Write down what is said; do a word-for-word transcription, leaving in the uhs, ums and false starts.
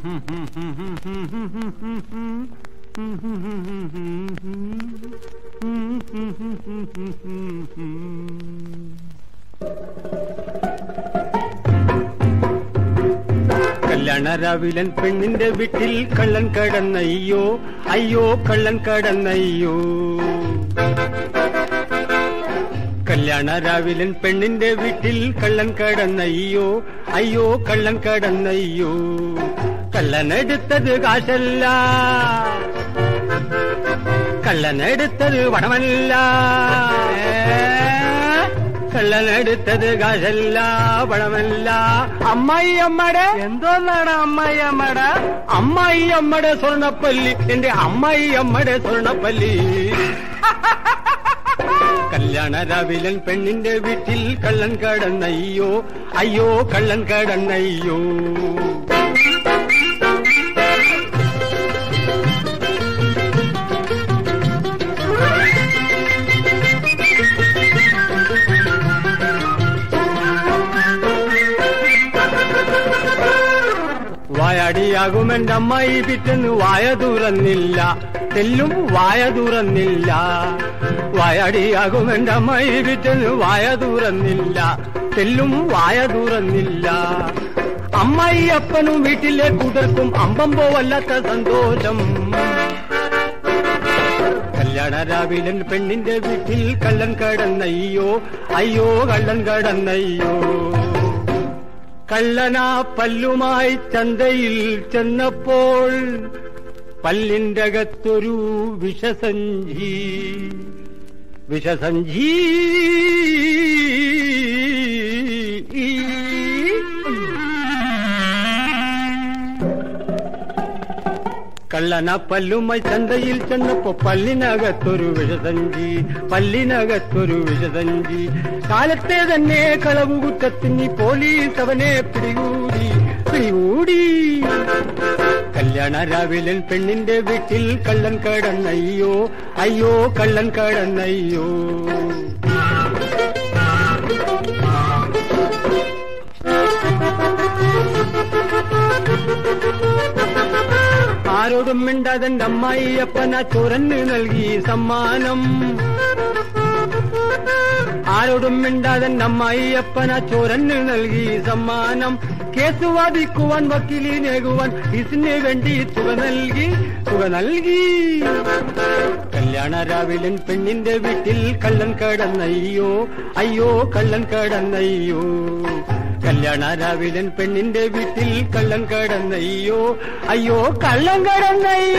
കല്യാണ രാവിലൻ പെണ്ണിന്റെ വീട്ടിൽ കള്ളൻ കടന്നയ്യോ, അയ്യോ കള്ളൻ കടന്നയ്യോ. കല്യാണ രാവിലൻ പെണ്ണിന്റെ വീട്ടിൽ കള്ളൻ കടന്നയ്യോ, അയ്യോ കള്ളൻ കടന്നയ്യോ. കള്ളനെടുത്തത് കാശല്ല, കള്ളനെടുത്തത് പണമല്ല, കള്ളനെടുത്തത് കാശല്ല പണമല്ല. അമ്മായി അമ്മടെ എന്തോന്നാണ് അമ്മായി അമ്മടെ? അമ്മായി അമ്മടെ സ്വർണ്ണപ്പല്ലി, എന്റെ അമ്മായി അമ്മടെ സ്വർണ്ണപ്പല്ലി. കല്യാണ രാവിലൻ പെണ്ണിന്റെ വീട്ടിൽ കള്ളൻ കടന്നയ്യോ, അയ്യോ കള്ളൻ കടന്നയ്യോ. വായാടിയാകുമെന്റെ അമ്മായി പിറ്റെന്ന് വായ തുറന്നില്ല, തെല്ലും വായ തുറന്നില്ല. വായാടിയാകുമെന്റെ അമ്മായി പിറ്റെന്ന് വായ തുറന്നില്ല, തെല്ലും വായ തുറന്നില്ല. അമ്മായി അപ്പനും വീട്ടിലെ കൂട്ടർക്കും അമ്പമ്പോ വല്ലാത്ത സന്തോഷം. കല്യാണ രാവിലൻ പെണ്ണിന്റെ വീട്ടിൽ കള്ളൻ കടന്നയ്യോ, അയ്യോ കള്ളൻ കടന്നയ്യോ. കള്ളനാ പല്ലുമായി ചന്തയിൽ ചെന്നപ്പോൾ പല്ലിന്റെ അകത്തൊരു വിഷസഞ്ചി, വിഷസഞ്ചി. കള്ളന പല്ലുമായി ചന്തയിൽ ചെന്നപ്പോ പല്ലിനകത്തൊരു വിഷസഞ്ചി, പല്ലിനകത്തൊരു വിഷസഞ്ചി. കാലത്തെ തന്നെ കളവുകുറ്റത്തിന് പോലീസ് അവനെ പിടികൂടി, പിടികൂടി. കല്യാണ രാവിലൻ പെണ്ണിന്റെ വീട്ടിൽ കള്ളൻ കടന്നയ്യോ, അയ്യോ കള്ളൻ കടന്നയ്യോ. ആരോടും മിണ്ടാതെന്റെ അമ്മായി അപ്പന ചൊരന്ന് നൽകി സമ്മാനം. ആരോടും മിണ്ടാതെന്റെ അമ്മായി അപ്പന ചൊരന്ന് നൽകി സമ്മാനം. കേസ് വാദിക്കുവാൻ വക്കീലിനേകുവാൻ ഫീസിന് വേണ്ടി തുക നൽകി, തുക നൽകി. കല്യാണ രാവിലൻ പെണ്ണിന്റെ വീട്ടിൽ കള്ളൻ കടന്നയ്യോ, അയ്യോ കള്ളൻ കടന്നയ്യോ. കല്യാണ രാവിലൻ പെണ്ണിന്റെ വീട്ടിൽ കള്ളൻ കടന്നയ്യോ, അയ്യോ കള്ളൻ കടന്നയ്യോ.